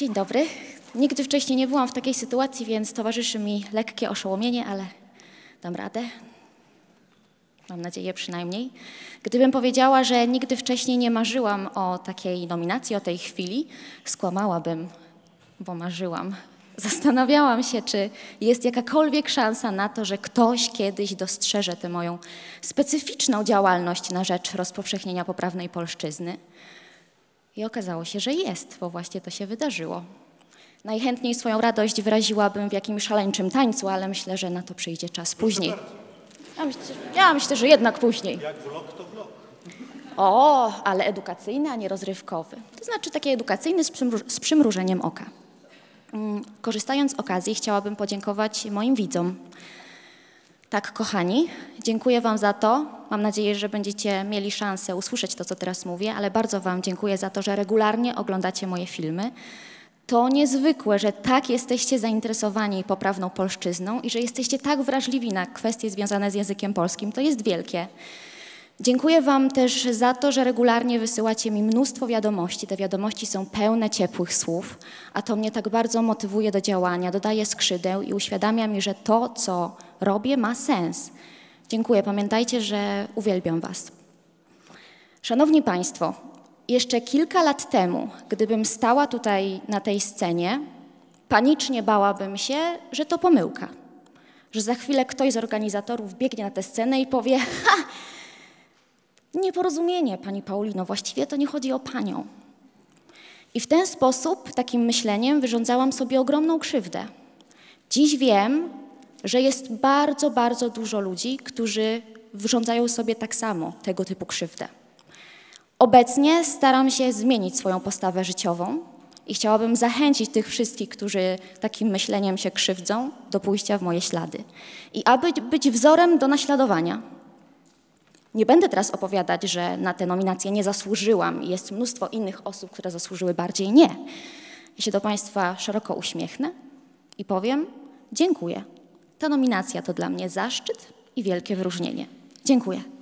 Dzień dobry. Nigdy wcześniej nie byłam w takiej sytuacji, więc towarzyszy mi lekkie oszołomienie, ale dam radę. Mam nadzieję przynajmniej. Gdybym powiedziała, że nigdy wcześniej nie marzyłam o takiej nominacji, o tej chwili, skłamałabym, bo marzyłam. Zastanawiałam się, czy jest jakakolwiek szansa na to, że ktoś kiedyś dostrzeże tę moją specyficzną działalność na rzecz rozpowszechnienia poprawnej polszczyzny. I okazało się, że jest, bo właśnie to się wydarzyło. Najchętniej swoją radość wyraziłabym w jakimś szaleńczym tańcu, ale myślę, że na to przyjdzie czas później. Ja myślę, że jednak później. Jak vlog, to vlog. O, ale edukacyjny, a nie rozrywkowy. To znaczy taki edukacyjny z przymrużeniem oka. Korzystając z okazji, chciałabym podziękować moim widzom. Tak, kochani, dziękuję wam za to. Mam nadzieję, że będziecie mieli szansę usłyszeć to, co teraz mówię, ale bardzo wam dziękuję za to, że regularnie oglądacie moje filmy. To niezwykłe, że tak jesteście zainteresowani poprawną polszczyzną i że jesteście tak wrażliwi na kwestie związane z językiem polskim. To jest wielkie. Dziękuję wam też za to, że regularnie wysyłacie mi mnóstwo wiadomości. Te wiadomości są pełne ciepłych słów, a to mnie tak bardzo motywuje do działania, dodaje skrzydeł i uświadamia mi, że to, co robię, ma sens. Dziękuję. Pamiętajcie, że uwielbiam was. Szanowni państwo, jeszcze kilka lat temu, gdybym stała tutaj na tej scenie, panicznie bałabym się, że to pomyłka. Że za chwilę ktoś z organizatorów biegnie na tę scenę i powie: ha! Nieporozumienie, pani Paulino, właściwie to nie chodzi o panią. I w ten sposób, takim myśleniem, wyrządzałam sobie ogromną krzywdę. Dziś wiem, że jest bardzo, bardzo dużo ludzi, którzy wyrządzają sobie tak samo tego typu krzywdę. Obecnie staram się zmienić swoją postawę życiową i chciałabym zachęcić tych wszystkich, którzy takim myśleniem się krzywdzą, do pójścia w moje ślady. I aby być wzorem do naśladowania. Nie będę teraz opowiadać, że na tę nominację nie zasłużyłam i jest mnóstwo innych osób, które zasłużyły bardziej. Nie. Ja się do państwa szeroko uśmiechnę i powiem: dziękuję. Ta nominacja to dla mnie zaszczyt i wielkie wyróżnienie. Dziękuję.